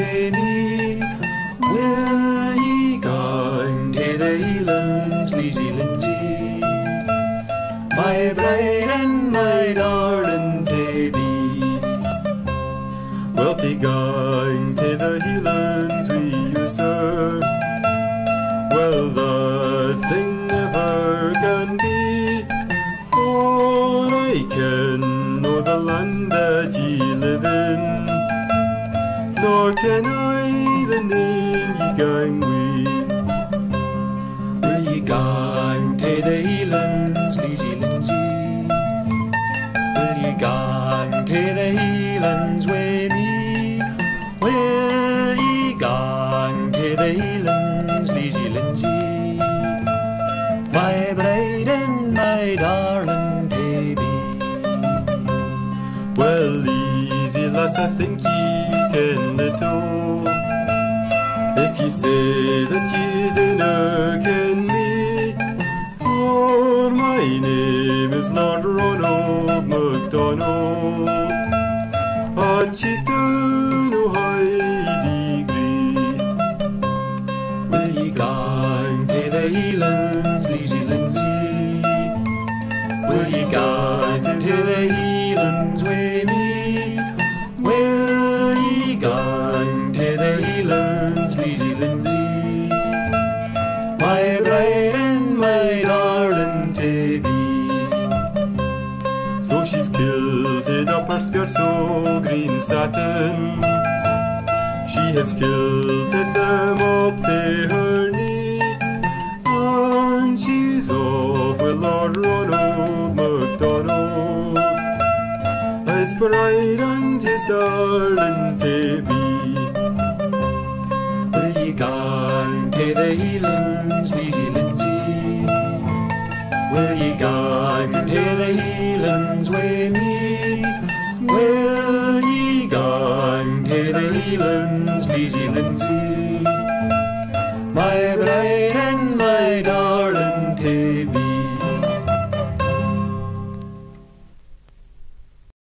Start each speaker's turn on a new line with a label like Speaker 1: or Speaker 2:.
Speaker 1: wi me? Will ye gang to the Highlands, Leesy Lindsay? My bride and my darling baby. Wealthy gang to the Highlands wi you, sir. Well, that thing never can be, for I ken know the land that ye live in, nor can I the name ye gang wi. Will ye gang to the Highlands, Leesy Lindsay? Will ye gang to the Highlands wi me? Will ye gang to the Highlands, Leesy Lindsay? My bride and my darling baby. Well, easy lass, I think ye ken it all. If ye say that ye dinna ken me, for my name is Lord Ronald MacDonald, a chieftain o' high degree. Will ye gang to the Highlands, Leesy Lindsay? Will ye gang to the Highlands wi me? Will ye gang to the Highlands, Leesy Lindsay? My bride and my darling baby. So she's kilted up her skirts o' green satin, she has kilted them up to her knee, and she's off with Lord Ronald MacDonald, his bride and his darling baby. Will ye gang to the Highlands, Leesy Lindsay? Will ye gang to the Highlands wi me? Will ye gang to the Highlands, Leesy Lindsay?